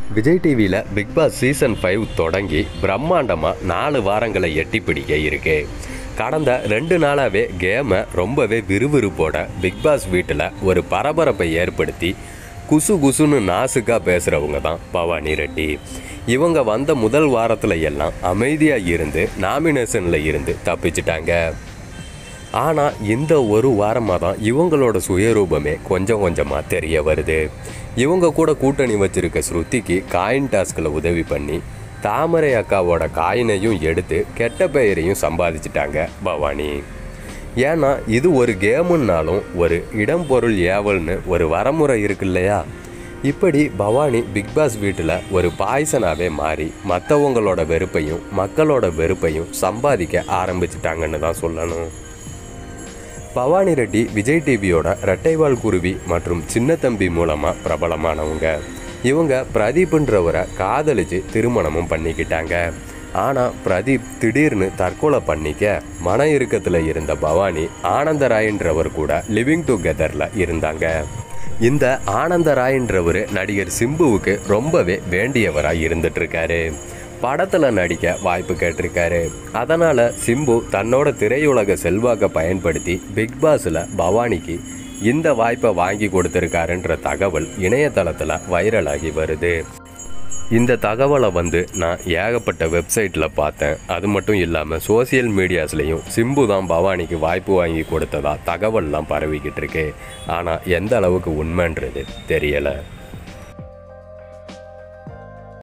விஜய் டிவியில் big Boss season 5 தொடங்கி பிரம்மாண்டமாக 4 வாரங்களை எட்டி பிடிக்க இருக்கு. கடந்த 2 நாளாகவே கேமை ரொம்பவே விறுவிறுப்போட பிக் பாஸ் வீட்டில் ஒரு பரபரப்பை ஏற்படுத்தி குசு குசுன்னு நாசுக்காக பேசுகிறவங்க தான் பவானி ரெட்டி. இவங்க வந்த முதல் வாரத்தில் எல்லாம் அமைதியாக இருந்து நாமினேஷனில் இருந்து தப்பிச்சிட்டாங்க. ஆனால் இந்த ஒரு வாரமாக தான் இவங்களோட சுயரூபமே கொஞ்சம் கொஞ்சமாக தெரிய வருது. இவங்க கூட கூட்டணி வச்சிருக்க ஸ்ருதிக்கு காயின் டாஸ்கில் உதவி பண்ணி தாமரை அக்காவோட காயினையும் எடுத்து கெட்ட பெயரையும் சம்பாதிச்சிட்டாங்க பவானி. ஏன்னா இது ஒரு கேமுன்னாலும் ஒரு இடம் பொருள் ஏவல்னு ஒரு வரமுறை இருக்கு இல்லையா? இப்படி பவானி பிக் பாஸ் வீட்டில் ஒரு பாய்சனாகவே மாறி மற்றவங்களோட வெறுப்பையும் மக்களோட வெறுப்பையும் சம்பாதிக்க ஆரம்பிச்சிட்டாங்கன்னு தான் சொல்லணும். பவானி ரெட்டி விஜய் டிவியோட ரெட்டைவால் குருவி மற்றும் சின்ன தம்பி மூலமாக பிரபலமானவங்க. இவங்க பிரதீப்ன்றவரை காதலிச்சு திருமணமும் பண்ணிக்கிட்டாங்க. ஆனால் பிரதீப் திடீர்னு தற்கொலை பண்ணிக்க மன இறுக்கத்தில் இருந்த பவானி ஆனந்தராயன்றவர் கூட லிவிங் டுகெதரில் இருந்தாங்க. இந்த ஆனந்தராயன்றவர் நடிகர் சிம்புவுக்கு ரொம்பவே வேண்டியவராக இருந்துட்டுருக்காரு. படத்தில் நடிக்க வாய்ப்பு கேட்டிருக்காரு. அதனால் சிம்பு தன்னோட திரையுலக செல்வாக்கை பயன்படுத்தி பிக் பாஸில் பவானிக்கு இந்த வாய்ப்பை வாங்கி கொடுத்துருக்காருன்ற தகவல் இணையதளத்தில் வைரலாகி வருது. இந்த தகவலை நான் ஏகப்பட்ட வெப்சைட்டில் பார்த்தேன். அது மட்டும் இல்லாமல் சோசியல் மீடியாஸ்லேயும் சிம்பு தான் பவானிக்கு வாய்ப்பு வாங்கி கொடுத்ததா தகவல்லாம் பரவிக்கிட்டு இருக்கு. ஆனால் எந்த அளவுக்கு உண்மைன்றது தெரியலை.